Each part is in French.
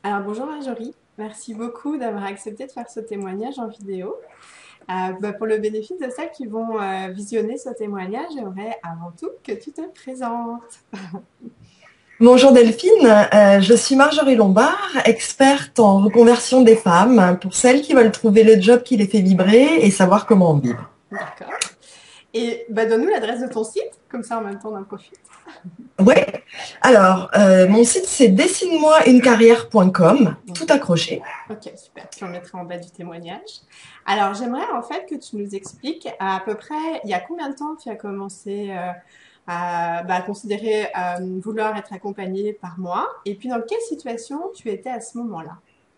Alors bonjour Marjorie, merci beaucoup d'avoir accepté de faire ce témoignage en vidéo. Pour le bénéfice de celles qui vont visionner ce témoignage, j'aimerais avant tout que tu te présentes. Bonjour Delphine, je suis Marjorie Lombard, experte en reconversion des femmes pour celles qui veulent trouver le job qui les fait vibrer et savoir comment en vivre. D'accord. Et donne-nous l'adresse de ton site, comme ça en même temps on en profite. Ouais, alors mon site c'est dessine-moi-une-carrière.com, tout accroché. Ok, super. Puis on mettra en bas du témoignage. Alors j'aimerais en fait que tu nous expliques à peu près il y a combien de temps tu as commencé à considérer vouloir être accompagnée par moi et puis dans quelle situation tu étais à ce moment-là.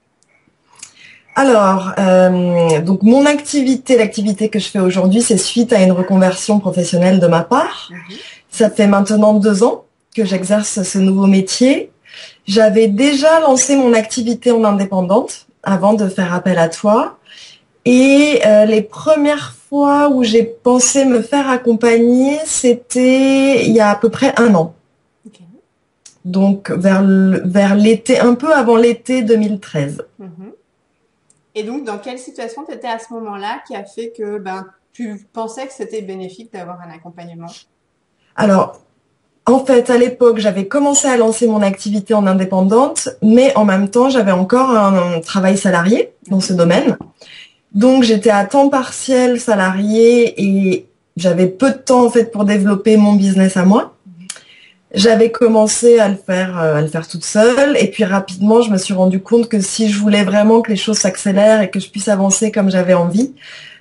Alors, donc mon activité, l'activité que je fais aujourd'hui, c'est suite à une reconversion professionnelle de ma part. Ça fait maintenant 2 ans que j'exerce ce nouveau métier. J'avais déjà lancé mon activité en indépendante avant de faire appel à toi. Et les premières fois où j'ai pensé me faire accompagner, c'était il y a à peu près 1 an. Ok. Donc vers l'été, un peu avant l'été 2013. Mhm. Et donc, dans quelle situation tu étais à ce moment-là qui a fait que tu pensais que c'était bénéfique d'avoir un accompagnement? Alors, en fait, à l'époque, j'avais commencé à lancer mon activité en indépendante, mais en même temps, j'avais encore un travail salarié dans ce domaine. Donc, j'étais à temps partiel salarié et j'avais peu de temps en fait pour développer mon business à moi. J'avais commencé à le faire toute seule, et puis rapidement, je me suis rendu compte que si je voulais vraiment que les choses s'accélèrent et que je puisse avancer comme j'avais envie,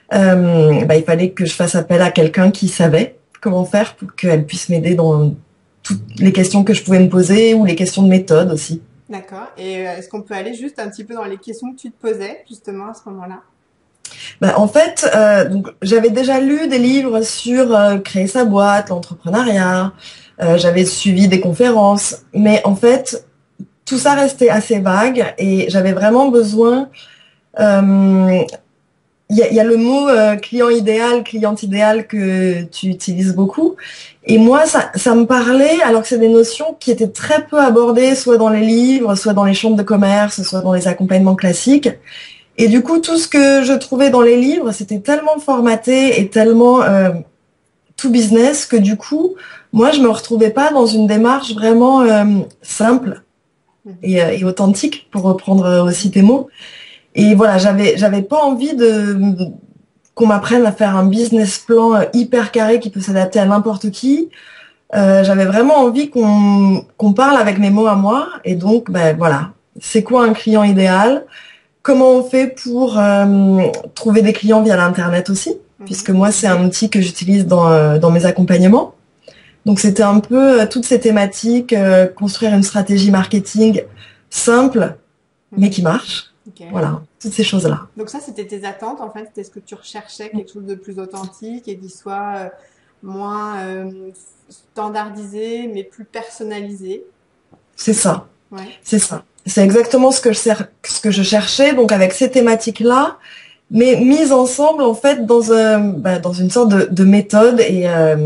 il fallait que je fasse appel à quelqu'un qui savait comment faire pour qu'elle puisse m'aider dans toutes les questions que je pouvais me poser ou les questions de méthode aussi. D'accord. Et est-ce qu'on peut aller juste un petit peu dans les questions que tu te posais justement à ce moment-là? En fait, donc j'avais déjà lu des livres sur créer sa boîte, l'entrepreneuriat. J'avais suivi des conférences, mais en fait, tout ça restait assez vague et j'avais vraiment besoin. euh, Il y a le mot client idéal, cliente idéale que tu utilises beaucoup. Et moi, ça me parlait, alors que c'est des notions qui étaient très peu abordées, soit dans les livres, soit dans les chambres de commerce, soit dans les accompagnements classiques. Et du coup, tout ce que je trouvais dans les livres, c'était tellement formaté et tellement tout business que du coup, moi, je me retrouvais pas dans une démarche vraiment simple Mhm. et authentique, pour reprendre aussi tes mots. Et voilà, j'avais pas envie de qu'on m'apprenne à faire un business plan hyper carré qui peut s'adapter à n'importe qui. J'avais vraiment envie qu'on parle avec mes mots à moi. Et donc, voilà, c'est quoi un client idéal? Comment on fait pour trouver des clients via l'internet aussi? Mhm. Puisque moi, c'est un outil que j'utilise dans mes accompagnements. Donc, c'était un peu toutes ces thématiques, construire une stratégie marketing simple, mais Mhm. qui marche. Ok. Voilà, toutes ces choses-là. Donc ça, c'était tes attentes en fait. C'était ce que tu recherchais, quelque chose de plus authentique et qui soit moins standardisé, mais plus personnalisé. C'est ça. Ouais. C'est ça. C'est exactement ce que je cherchais, donc avec ces thématiques-là, mais mises ensemble en fait dans une sorte de méthode et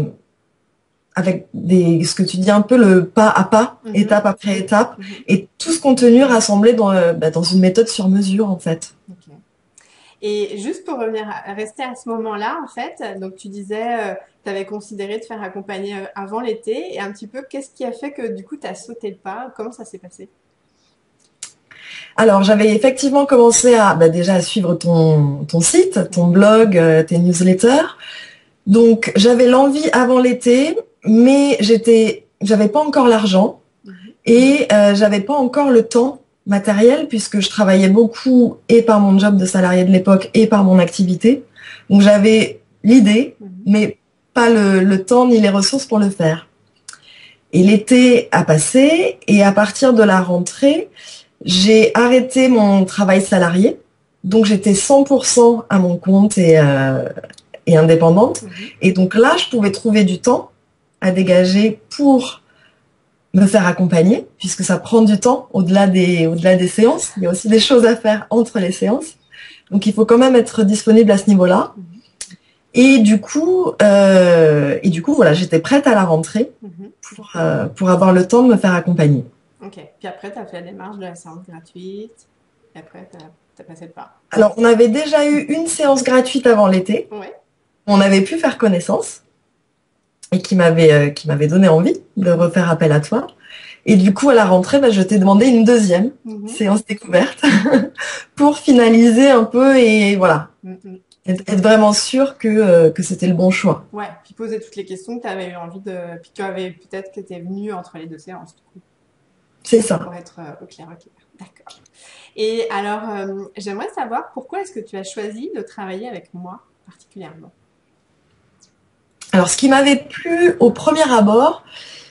avec ce que tu dis un peu le pas à pas, Mhm. étape après étape, Mhm. et tout ce contenu rassemblé dans une méthode sur mesure en fait. Ok. Et juste pour revenir rester à ce moment-là, en fait, donc tu disais, tu avais considéré de faire accompagner avant l'été, et un petit peu, qu'est-ce qui a fait que du coup, tu as sauté le pas? Comment ça s'est passé? Alors j'avais effectivement commencé à déjà à suivre ton site, ton Mhm. blog, tes newsletters. Donc j'avais l'envie avant l'été, mais j'avais pas encore l'argent. Mhm. Et j'avais pas encore le temps matériel puisque je travaillais beaucoup et par mon job de salarié de l'époque et par mon activité. Donc j'avais l'idée, Mhm. mais pas le temps ni les ressources pour le faire. Et l'été a passé et à partir de la rentrée, j'ai arrêté mon travail salarié. Donc j'étais 100% à mon compte et indépendante. Mhm. Et donc là, je pouvais trouver du temps à dégager pour me faire accompagner, puisque ça prend du temps au-delà des séances. Il y a aussi des choses à faire entre les séances. Donc il faut quand même être disponible à ce niveau-là. Mhm. Et du coup, voilà, j'étais prête à la rentrée Mhm. pour avoir le temps de me faire accompagner. Ok. Puis après, tu as fait la démarche de la séance gratuite. Et après, tu as passé le pas. Alors, on avait déjà eu une séance gratuite avant l'été. Ouais. On avait pu faire connaissance et qui m'avait donné envie de refaire appel à toi. Et du coup, à la rentrée, bah, je t'ai demandé une deuxième Mhm. séance découverte pour finaliser un peu et voilà, Mhm. être vraiment sûr que c'était le bon choix. Ouais. Puis poser toutes les questions que tu avais eu envie de. Puis tu avais peut-être que tu es venu entre les deux séances, du coup, C'est ça. pour être au clair, au clair. D'accord. Et alors, j'aimerais savoir pourquoi est-ce que tu as choisi de travailler avec moi particulièrement? Alors, ce qui m'avait plu au premier abord,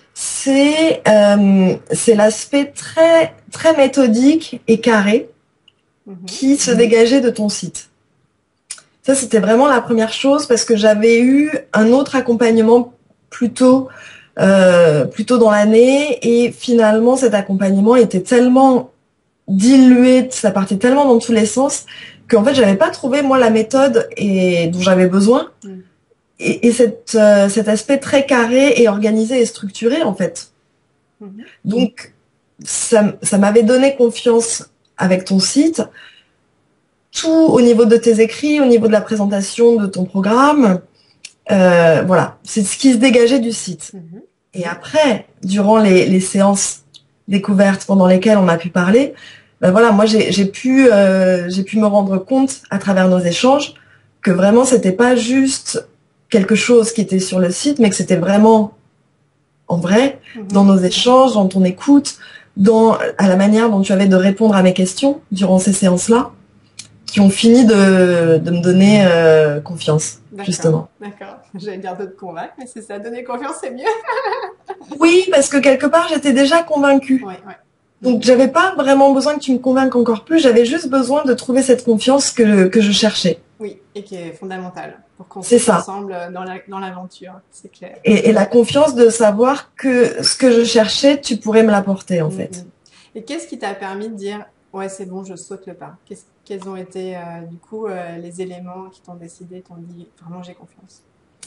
c'est l'aspect très très méthodique et carré Mhm. qui se dégageait de ton site. Ça, c'était vraiment la première chose parce que j'avais eu un autre accompagnement plutôt plutôt dans l'année et finalement cet accompagnement était tellement dilué, ça partait tellement dans tous les sens qu'en fait j'avais pas trouvé moi la méthode et dont j'avais besoin Mhm. et cet aspect très carré et organisé et structuré en fait. Mhm. Donc ça m'avait donné confiance avec ton site, tout au niveau de tes écrits, au niveau de la présentation de ton programme. Voilà, c'est ce qui se dégageait du site. Mhm. Et après, durant les séances découvertes pendant lesquelles on a pu parler, ben voilà, moi j'ai pu me rendre compte à travers nos échanges que vraiment c'était pas juste quelque chose qui était sur le site, mais que c'était vraiment en vrai dans Mhm. nos échanges, dans ton écoute, à la manière dont tu avais de répondre à mes questions durant ces séances-là, qui ont fini de me donner confiance, D'accord, justement. d'accord. J'allais dire de te convaincre, mais si ça a donné confiance, c'est mieux. Oui, parce que quelque part j'étais déjà convaincue. Ouais, ouais. Donc j'avais pas vraiment besoin que tu me convainques encore plus, j'avais juste besoin de trouver cette confiance que je cherchais. Oui, et qui est fondamentale pour C'est construire ça. ensemble dans l'aventure, c'est clair. Et la confiance de savoir que ce que je cherchais, tu pourrais me l'apporter en Mm, fait. mm. Et qu'est-ce qui t'a permis de dire, ouais, c'est bon, je saute le pas? Quels ont été, du coup, les éléments qui t'ont décidé, t'ont dit, vraiment, j'ai confiance?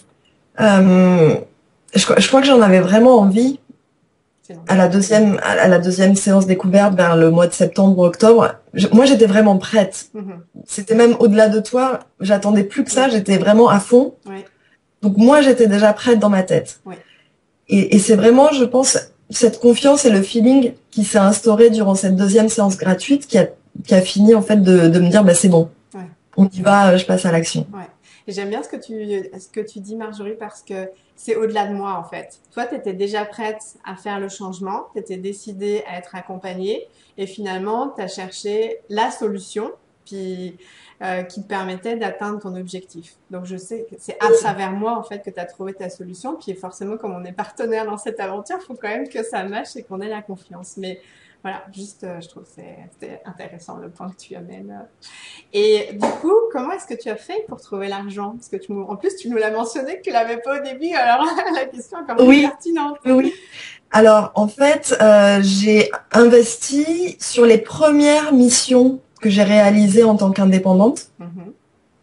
Euh, je crois que j'en avais vraiment envie C'est normal. à la deuxième séance découverte vers le mois de septembre ou octobre. Moi j'étais vraiment prête. Mhm. C'était même au-delà de toi, j'attendais plus que ça, j'étais vraiment à fond. Ouais, Donc moi j'étais déjà prête dans ma tête. ouais, Et c'est vraiment, je pense, cette confiance et le feeling qui s'est instauré durant cette deuxième séance gratuite qui a fini en fait de me dire bah c'est bon, ouais. on y va, je passe à l'action. Ouais. Et j'aime bien ce que tu dis, Marjorie, parce que c'est au-delà de moi, en fait. Toi, tu étais déjà prête à faire le changement, tu étais décidée à être accompagnée, et finalement, tu as cherché la solution puis, qui te permettait d'atteindre ton objectif. Donc, je sais que c'est à travers moi, en fait, que tu as trouvé ta solution. Puis, forcément, comme on est partenaire dans cette aventure, il faut quand même que ça matche et qu'on ait la confiance. Mais voilà, juste, je trouve que c'était intéressant le point que tu amènes. Et du coup, comment est-ce que tu as fait pour trouver l'argent? Parce que en plus, tu nous l'as mentionné que tu l'avais pas au début, alors la question est encore plus Oui, pertinente. oui, oui. Alors en fait, j'ai investi sur les premières missions que j'ai réalisées en tant qu'indépendante. Mhm.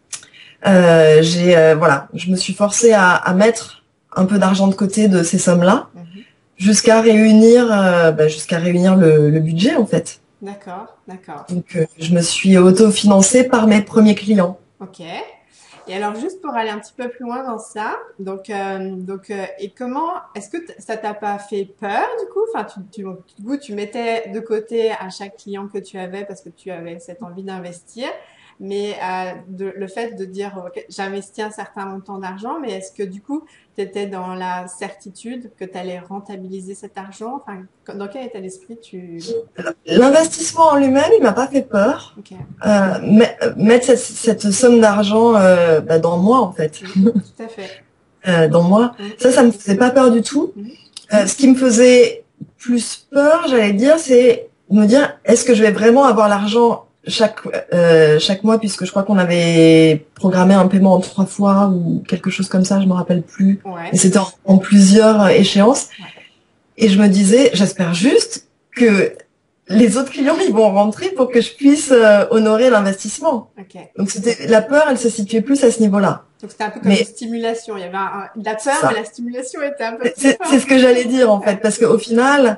Voilà, je me suis forcée à mettre un peu d'argent de côté de ces sommes-là Mhm. jusqu'à réunir le budget en fait. D'accord, d'accord. Donc je me suis autofinancée par mes premiers clients. Ok. Et alors, juste pour aller un petit peu plus loin dans ça, et comment, est-ce que ça t'a pas fait peur du coup? Enfin, du coup, tu mettais de côté à chaque client que tu avais parce que tu avais cette envie d'investir, mais le fait de dire, ok, j'investis un certain montant d'argent, mais est-ce que du coup, tu étais dans la certitude que tu allais rentabiliser cet argent? Enfin, dans quel état d'esprit tu... L'investissement en lui-même, il m'a pas fait peur. Ok. Mettre cette somme d'argent dans moi en fait, Mm. Tout à fait. dans moi, Mm. ça me faisait pas peur du tout. Mhm. Ce qui me faisait plus peur, j'allais dire, c'est me dire est-ce que je vais vraiment avoir l'argent chaque mois, puisque je crois qu'on avait programmé un paiement en 3 fois ou quelque chose comme ça, je me rappelle plus. Ouais. Et c'était en plusieurs échéances. Ouais. Et je me disais, j'espère juste que les autres clients, ils vont rentrer pour que je puisse honorer l'investissement. Ok. Donc la peur, elle se situait plus à ce niveau-là. Donc c'était un peu comme une stimulation. Il y avait de la peur, mais la stimulation était un peu plus forte. C'est ce que j'allais dire en fait, parce qu'au final,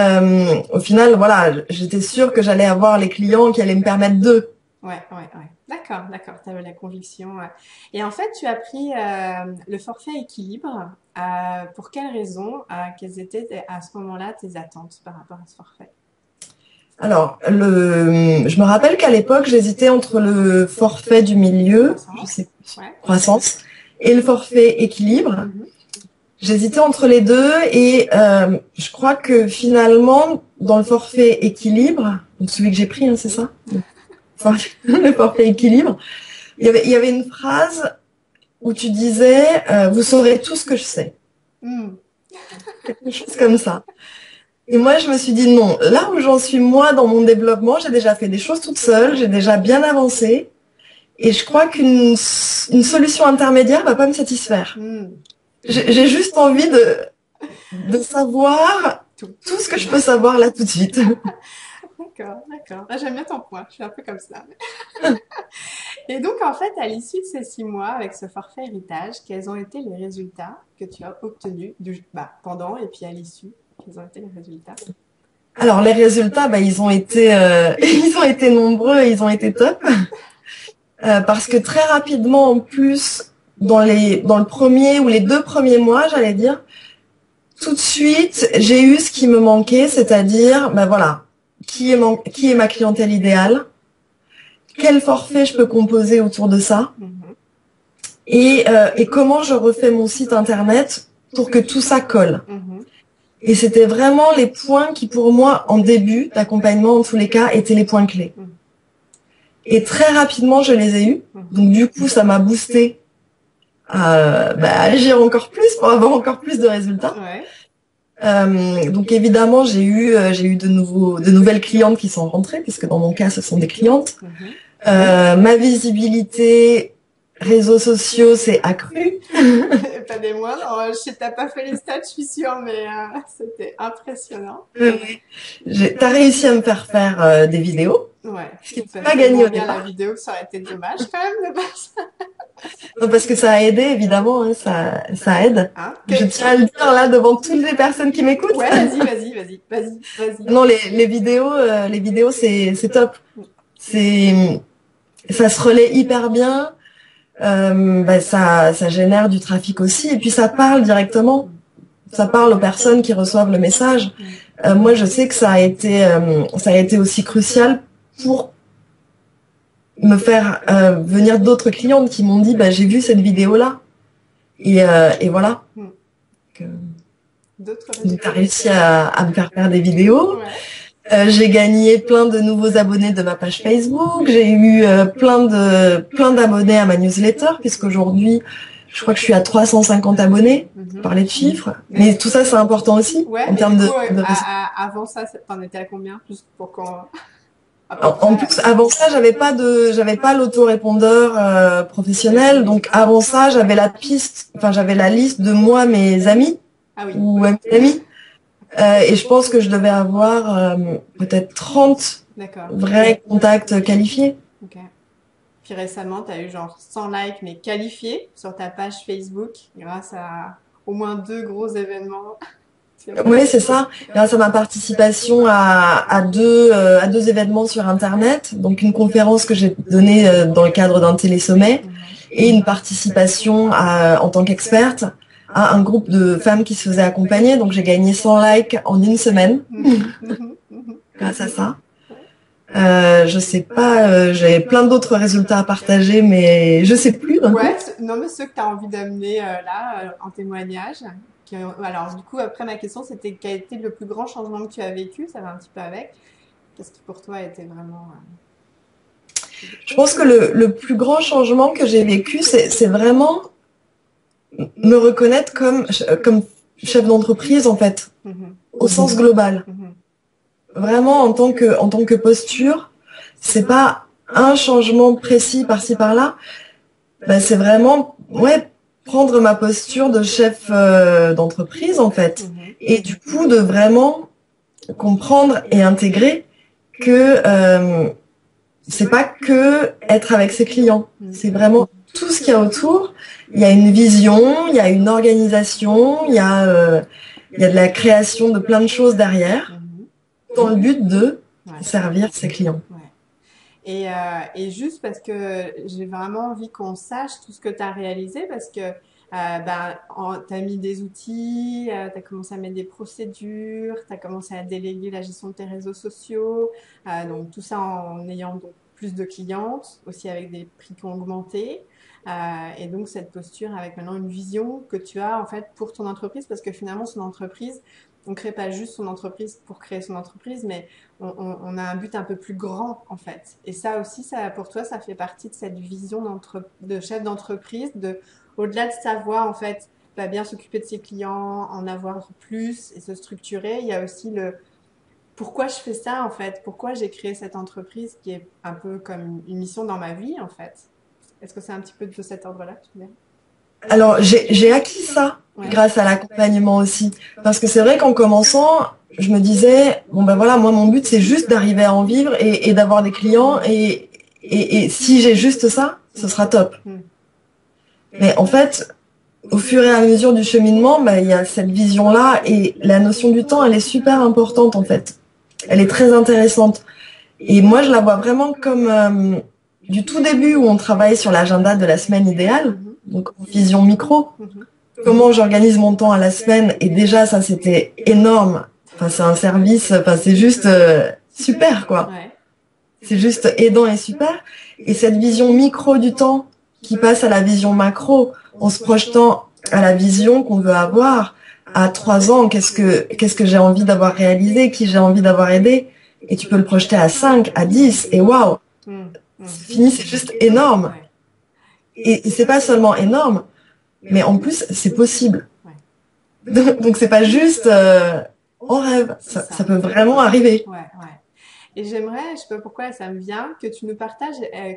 voilà, j'étais sûre que j'allais avoir les clients qui allaient me permettre de. Ouais. D'accord. Tu avais la conviction. Ouais. Et en fait, tu as pris le forfait équilibre. Pour quelles raisons? Quelles étaient à ce moment-là tes attentes par rapport à ce forfait? Alors, je me rappelle qu'à l'époque, j'hésitais entre le forfait du milieu, je sais plus, croissance, et le forfait équilibre. J'hésitais entre les deux et je crois que finalement, dans le forfait équilibre, donc celui que j'ai pris, hein, c'est ça, le forfait équilibre, il y avait une phrase où tu disais vous saurez tout ce que je sais. Quelque chose comme ça. Et moi, je me suis dit non, là où j'en suis moi dans mon développement, j'ai déjà fait des choses toute seule, j'ai déjà bien avancé, et je crois qu'une solution intermédiaire va pas me satisfaire. J'ai juste envie de savoir tout ce que je peux savoir là tout de suite. D'accord. J'aime bien ton point, je suis un peu comme ça. Et donc, en fait, à l'issue de ces 6 mois avec ce forfait héritage, quels ont été les résultats que tu as obtenus pendant et puis à l'issue? Quels ont été les résultats? Alors, les résultats, ils ont été nombreux et ils ont été top. Parce que très rapidement, en plus, dans le premier ou les 2 premiers mois, j'allais dire, tout de suite, j'ai eu ce qui me manquait, c'est-à-dire, voilà, qui est ma clientèle idéale, quel forfait je peux composer autour de ça, et comment je refais mon site internet pour que tout ça colle. Et c'était vraiment les points qui, pour moi, en début d'accompagnement, en tous les cas, étaient les points clés. Et très rapidement, je les ai eus. Donc, du coup, ça m'a boosté à agir encore plus pour avoir encore plus de résultats. Donc, évidemment, j'ai eu de nouvelles clientes qui sont rentrées, puisque dans mon cas, ce sont des clientes. Ma visibilité réseaux sociaux s'est accrue. Pas des moindres. Je t'ai pas fait les stats, je suis sûre, mais c'était impressionnant. T'as réussi à me faire des vidéos. Ouais. Ce qui n'est pas gagné au départ. La vidéo, ça aurait été dommage quand même de pas ça. Non, parce que ça a aidé, évidemment, hein, ça aide. Je tiens à le dire là devant toutes les personnes qui m'écoutent. Ouais, vas-y. Non, les vidéos, c'est top. Ça se relaie hyper bien. Ça génère du trafic aussi, et puis ça parle directement. Ça parle aux personnes qui reçoivent le message. Moi, je sais que ça a été aussi crucial pour me faire venir d'autres clientes qui m'ont dit j'ai vu cette vidéo là et voilà. Donc t'as réussi à me faire des vidéos. J'ai gagné plein de nouveaux abonnés de ma page Facebook. J'ai eu plein d'abonnés à ma newsletter, puisqu'aujourd'hui je crois que je suis à 350 abonnés. Parler de chiffres, mais tout ça c'est important aussi en termes de. Avant ça, t'en étais à combien, juste pour qu'on. En plus, avant ça, j'avais pas l'autorépondeur professionnel. Donc avant ça, j'avais la liste de moi, mes amis ou mes amis. Et je pense que je devais avoir peut-être 30 vrais contacts qualifiés. Okay. Puis récemment, tu as eu genre 100 likes, mais qualifiés sur ta page Facebook grâce à au moins 2 gros événements. Oui, c'est ça. Grâce à ma participation à deux événements sur Internet, donc une conférence que j'ai donnée dans le cadre d'un télésommet et une participation en tant qu'experte à un groupe de femmes qui se faisaient accompagner. Donc j'ai gagné 100 likes en une semaine grâce à ça. Je sais pas, j'ai plein d'autres résultats à partager, mais je sais plus. Non, mais ceux que tu as envie d'amener là en témoignage. Alors, du coup, après, ma question, c'était quel a été le plus grand changement que tu as vécu? Ça va un petit peu avec. Qu'est-ce qui, pour toi, a été vraiment... Je pense que le plus grand changement que j'ai vécu, c'est vraiment me reconnaître comme chef d'entreprise, en fait, au sens global. Vraiment, en tant que posture, c'est pas un changement précis par-ci, par-là. C'est vraiment, prendre ma posture de chef d'entreprise en fait, et du coup de vraiment comprendre et intégrer que c'est pas que être avec ses clients, c'est vraiment tout ce qu'il y a autour. Il y a une vision, il y a une organisation, il y a de la création de plein de choses derrière, dans le but de servir ses clients. Ouais. Et juste parce que j'ai vraiment envie qu'on sache tout ce que tu as réalisé, parce que tu as mis des outils, tu as commencé à mettre des procédures, tu as commencé à déléguer la gestion de tes réseaux sociaux, donc tout ça en ayant donc plus de clientes, aussi avec des prix qui ont augmenté. Et donc cette posture avec maintenant une vision que tu as en fait pour ton entreprise, parce que finalement son entreprise, on ne crée pas juste son entreprise pour créer son entreprise, mais on a un but un peu plus grand en fait. Et ça aussi, ça, pour toi, ça fait partie de cette vision de chef d'entreprise, au-delà de savoir en fait bien s'occuper de ses clients, en avoir plus et se structurer, il y a aussi le pourquoi je fais ça en fait, pourquoi j'ai créé cette entreprise qui est un peu comme une mission dans ma vie en fait. Est-ce que c'est un petit peu de cet ordre-là que tu veux dire? Alors, j'ai acquis ça grâce à l'accompagnement aussi. Parce que c'est vrai qu'en commençant, je me disais, bon ben voilà, moi mon but c'est juste d'arriver à en vivre et d'avoir des clients et si j'ai juste ça, ce sera top. Mais en fait, au fur et à mesure du cheminement, il y a cette vision-là et la notion du temps, elle est super importante en fait. Elle est très intéressante. Et moi, je la vois vraiment comme du tout début où on travaille sur l'agenda de la semaine idéale, donc en vision micro. Comment j'organise mon temps à la semaine, et déjà ça c'était énorme. Enfin, c'est un service, enfin c'est juste super quoi. C'est juste aidant et super. Et cette vision micro du temps qui passe à la vision macro, en se projetant à la vision qu'on veut avoir à 3 ans, qu'est-ce que j'ai envie d'avoir réalisé, qui j'ai envie d'avoir aidé, et tu peux le projeter à 5, à 10, et waouh, c'est fini, c'est juste énorme. Et c'est pas seulement énorme, mais en plus c'est possible. Donc c'est pas juste on rêve, ça peut vraiment arriver. Et j'aimerais, je sais pas pourquoi ça me vient, que tu nous partages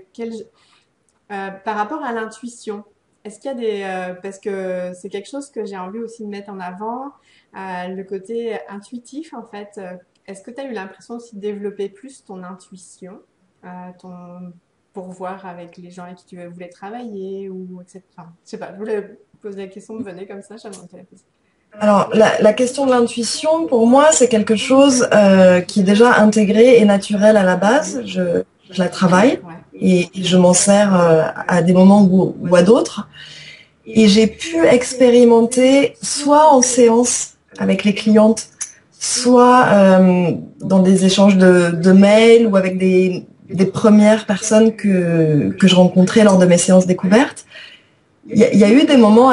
par rapport à l'intuition. Est-ce qu'il y a parce que c'est quelque chose que j'ai envie aussi de mettre en avant, le côté intuitif en fait. Est-ce que tu as eu l'impression aussi de développer plus ton intuition, euh, ton, pour voir avec les gens avec qui tu voulais travailler ou etc. Enfin, je sais pas, je voulais poser la question, me venait comme ça, j'aimerais te la poser. Alors la question de l'intuition, pour moi, c'est quelque chose qui est déjà intégré et naturel à la base. Je la travaille et je m'en sers à des moments ou à d'autres. Et j'ai pu expérimenter soit en séance avec les clientes, soit dans des échanges de mails ou avec des premières personnes que je rencontrais lors de mes séances découvertes. Il y a eu des moments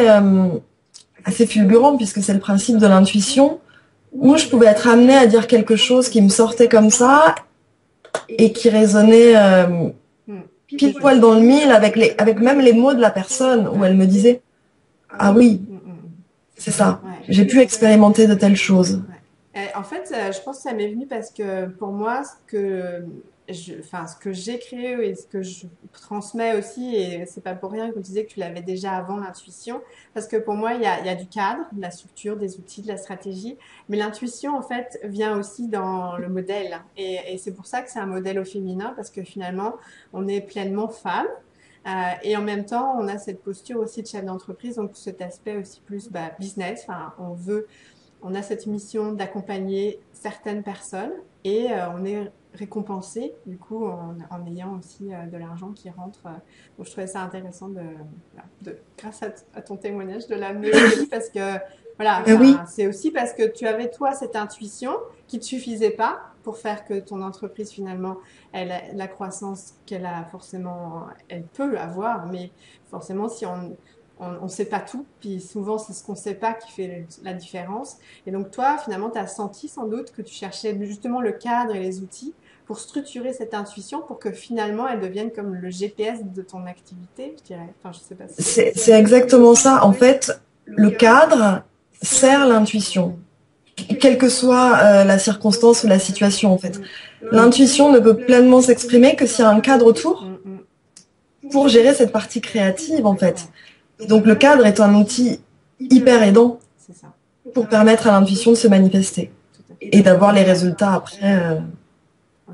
assez fulgurants, puisque c'est le principe de l'intuition, où je pouvais être amenée à dire quelque chose qui me sortait comme ça et qui résonnait pile poil dans le mille avec même les mots de la personne, où elle me disait « Ah oui, c'est ça, j'ai pu expérimenter de telles choses. » En fait, je pense que ça m'est venu parce que pour moi, ce que j'ai créé et ce que je transmets aussi, et c'est pas pour rien que tu disais que tu l'avais déjà avant l'intuition, parce que pour moi, il y a du cadre, de la structure, des outils, de la stratégie, mais l'intuition, en fait, vient aussi dans le modèle. Et c'est pour ça que c'est un modèle au féminin, parce que finalement, on est pleinement femme. Et en même temps, on a cette posture aussi de chef d'entreprise, donc cet aspect aussi plus business. Enfin, on a cette mission d'accompagner certaines personnes et on est récompensé du coup en ayant aussi de l'argent qui rentre. Donc je trouvais ça intéressant grâce à ton témoignage de l'amener aussi parce que voilà, c'est aussi parce que tu avais toi cette intuition qui ne te suffisait pas pour faire que ton entreprise finalement la croissance qu'elle a forcément, elle peut avoir, mais forcément si on ne sait pas tout, puis souvent c'est ce qu'on ne sait pas qui fait la différence. Et donc toi, finalement, tu as senti sans doute que tu cherchais justement le cadre et les outils pour structurer cette intuition pour que finalement elle devienne comme le GPS de ton activité, je dirais. Enfin, je sais pas si... C'est exactement ça. En fait, le cadre sert l'intuition, quelle que soit la circonstance ou la situation en fait. L'intuition ne peut pleinement s'exprimer que s'il y a un cadre autour pour gérer cette partie créative en fait. Donc le cadre est un outil hyper aidant pour permettre à l'intuition de se manifester et d'avoir les résultats après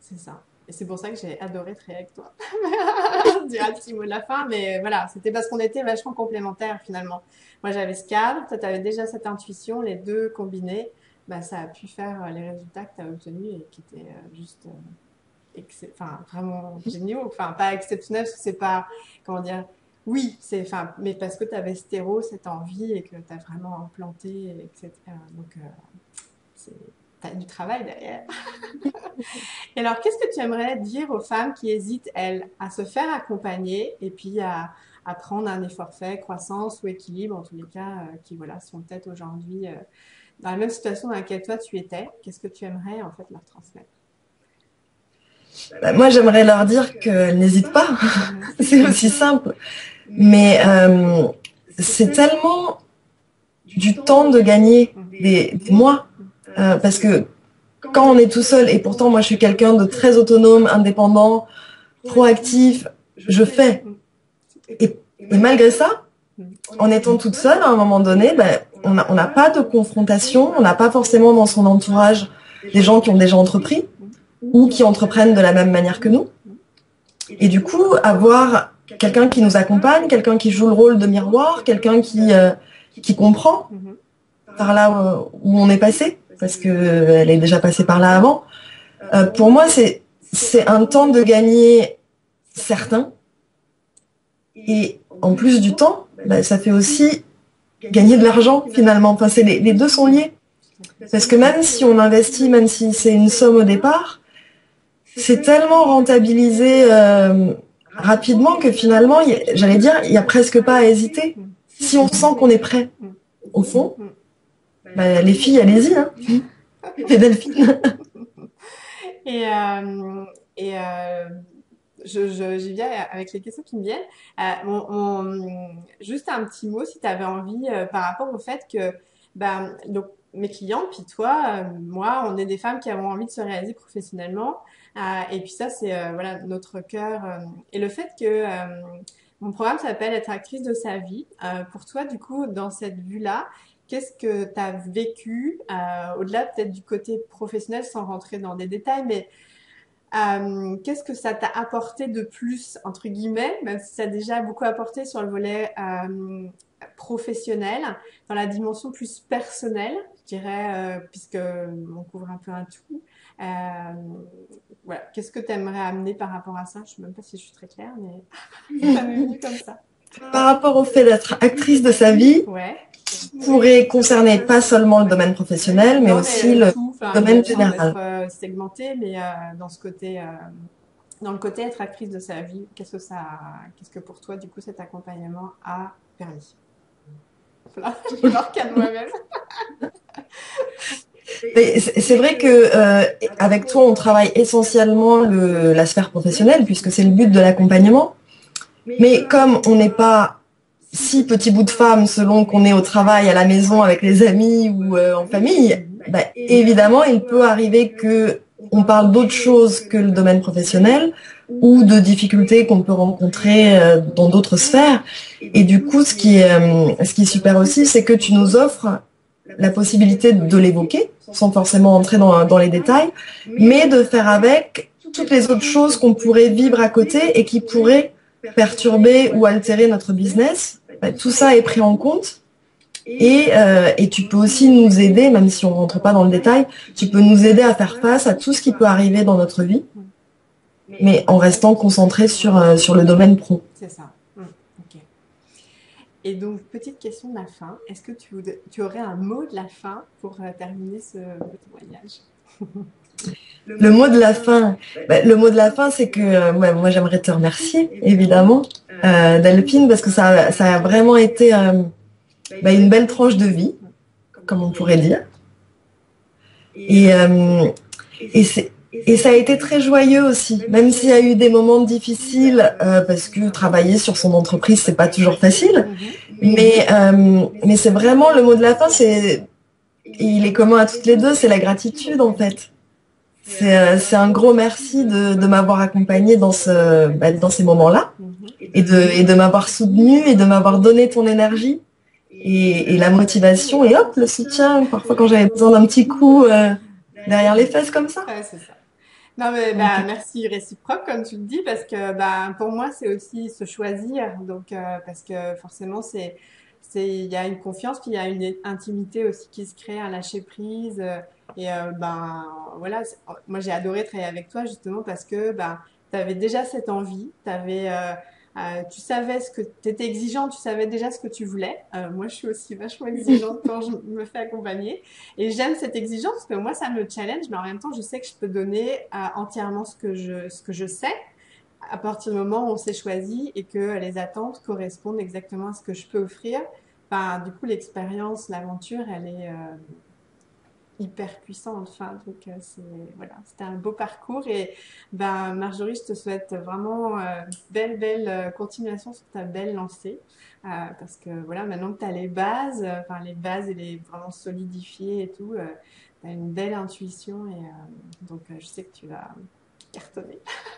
c'est ça. Et c'est pour ça que j'ai adoré travailler avec toi. Je dirais un petit mot de la fin, mais voilà, c'était parce qu'on était vachement complémentaires finalement. Moi, j'avais ce cadre, toi, tu avais déjà cette intuition, les deux combinés, bah, ça a pu faire les résultats que tu as obtenus et qui étaient juste enfin, vraiment géniaux. Enfin, pas exceptionnels parce que c'est pas, comment dire, oui, c'est, enfin, mais parce que tu avais cette envie et que tu as vraiment implanté, etc. Donc, c'est, t'as du travail derrière. Et alors, qu'est-ce que tu aimerais dire aux femmes qui hésitent, elles, à se faire accompagner et puis à prendre un effort fait, croissance ou équilibre, en tous les cas, qui voilà, sont peut-être aujourd'hui dans la même situation dans laquelle toi tu étais? Qu'est-ce que tu aimerais en fait leur transmettre? Bah, moi, j'aimerais leur dire qu'elles n'hésitent pas. C'est aussi simple. Mais c'est tellement du temps de gagner, des mois, parce que quand on est tout seul, et pourtant moi je suis quelqu'un de très autonome, indépendant, proactif, je fais. Et malgré ça, en étant toute seule, à un moment donné, ben, on n'a pas de confrontation, on n'a pas forcément dans son entourage des gens qui ont déjà entrepris ou qui entreprennent de la même manière que nous. Et du coup, avoir quelqu'un qui nous accompagne, quelqu'un qui joue le rôle de miroir, quelqu'un qui comprend par là où on est passé, parce que elle est déjà passée par là avant. Pour moi, c'est un temps de gagner certain. Et en plus du temps, bah, ça fait aussi gagner de l'argent finalement. Enfin, c'est les deux sont liés. Parce que même si on investit, même si c'est une somme au départ, c'est tellement rentabilisé rapidement que finalement, j'allais dire, il n'y a presque pas à hésiter. Si on sent qu'on est prêt, au fond, bah, les filles, allez-y, hein. Les Delphine. Et, j'y viens avec les questions qui me viennent. Juste un petit mot, si tu avais envie, par rapport au fait que ben, donc, mes clients, puis toi, moi, on est des femmes qui avons envie de se réaliser professionnellement. Et puis ça, c'est voilà notre cœur. Et le fait que mon programme s'appelle Être actrice de sa vie. Pour toi, du coup, dans cette vue-là, qu'est-ce que tu as vécu, au-delà peut-être du côté professionnel, sans rentrer dans des détails, mais qu'est-ce que ça t'a apporté de plus, entre guillemets, même si ça a déjà beaucoup apporté sur le volet professionnel, dans la dimension plus personnelle, je dirais, puisque on couvre un peu un tout. Euh, voilà. Qu'est-ce que tu aimerais amener par rapport à ça? Je ne sais même pas si je suis très claire, mais ça m'est venu comme ça. Par rapport au fait d'être actrice de sa vie, Ouais. pourrait concerner pas seulement le domaine professionnel, mais aussi le domaine général. Être segmenté, mais dans ce côté, dans le côté être actrice de sa vie, qu'est-ce que pour toi, du coup, cet accompagnement a permis? Voilà, je me recadre moi-même. C'est vrai que avec toi, on travaille essentiellement la sphère professionnelle, puisque c'est le but de l'accompagnement. Mais comme on n'est pas 6 petits bouts de femmes selon qu'on est au travail, à la maison, avec les amis ou en famille, bah, évidemment, il peut arriver que on parle d'autre chose que le domaine professionnel ou de difficultés qu'on peut rencontrer dans d'autres sphères. Et du coup, ce qui est super aussi, c'est que tu nous offres la possibilité de l'évoquer, sans forcément entrer dans les détails, mais de faire avec toutes les autres choses qu'on pourrait vivre à côté et qui pourraient perturber ou altérer notre business. Tout ça est pris en compte. Et tu peux aussi nous aider, même si on rentre pas dans le détail, tu peux nous aider à faire face à tout ce qui peut arriver dans notre vie, mais en restant concentré sur le domaine pro. C'est ça. Ok. Et donc, petite question de la fin. Est-ce que tu aurais un mot de la fin pour terminer ce témoignage? Le mot de la fin, c'est que moi j'aimerais te remercier, évidemment, Delphine, parce que ça a vraiment été une belle tranche de vie, comme on pourrait dire. Et ça a été très joyeux aussi, même s'il y a eu des moments difficiles, parce que travailler sur son entreprise, c'est pas toujours facile. Mais c'est vraiment le mot de la fin, il est commun à toutes les deux, c'est la gratitude en fait. C'est un gros merci de m'avoir accompagnée dans ces moments-là et de m'avoir soutenue et de m'avoir donné ton énergie et la motivation et hop, le soutien, parfois quand j'avais besoin d'un petit coup derrière les fesses comme ça. Ouais, c'est ça. Non mais Donc, bah merci réciproque comme tu le dis parce que bah pour moi c'est aussi se choisir donc parce que forcément c'est il y a une confiance puis il y a une intimité aussi qui se crée un lâcher prise et ben voilà moi j'ai adoré travailler avec toi justement parce que ben tu avais déjà cette envie tu savais ce que tu étais exigeante tu savais déjà ce que tu voulais moi je suis aussi vachement exigeante quand je me fais accompagner et j'aime cette exigence parce que moi, ça me challenge, mais en même temps, je sais que je peux donner entièrement ce que je sais à partir du moment où on s'est choisi et que les attentes correspondent exactement à ce que je peux offrir. Enfin, du coup, l'expérience, l'aventure, elle est hyper puissante. Enfin, donc, voilà, c'était un beau parcours. Et ben, Marjorie, je te souhaite vraiment belle continuation sur ta belle lancée. Parce que voilà, maintenant que tu as les bases, enfin les bases, elle est vraiment solidifiée et tout, tu as une belle intuition et donc je sais que tu vas cartonner.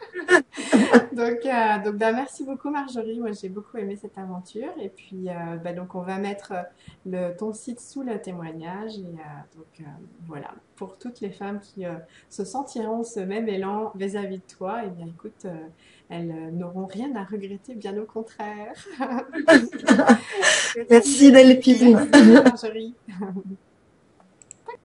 Donc bah, merci beaucoup Marjorie, moi j'ai beaucoup aimé cette aventure et puis bah, donc on va mettre ton site sous le témoignage et voilà, pour toutes les femmes qui se sentiront ce même élan vis-à-vis de toi, et bien écoute, elles n'auront rien à regretter, bien au contraire. merci Merci Delphine. Marjorie.